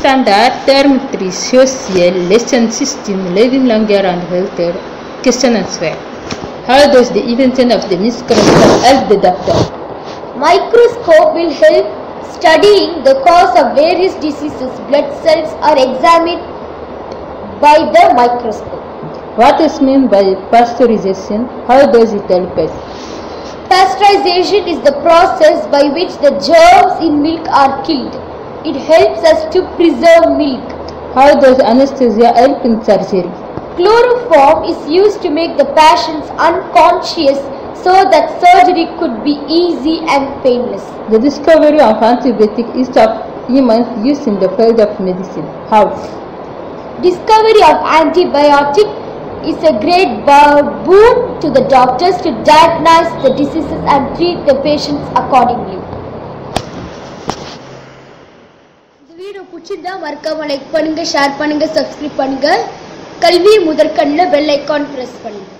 standard, terme 3, social, lesson 16, living longer and healthier. Question answer. How does the invention of the microscope help the doctor? Microscope will help studying the cause of various diseases. Blood cells are examined by the microscope. What is meant by pasteurization? How does it help us? Pasteurization is the process by which the germs in milk are killed. It helps us to preserve milk. How does anesthesia help in surgery? Chloroform is used to make the patients unconscious so that surgery could be easy and painless. The discovery of antibiotic is of immense use in the field of medicine. How? Discovery of antibiotic is a great boon to the doctors to diagnose the diseases and treat the patients accordingly. இந்த video பிடிச்சிருந்தா மறக்காம like பண்ணுங்க, share பண்ணுங்க, subscribe பண்ணுங்க. கல்வி முதற்கண்ணில் bell icon press பண்ணுங்க.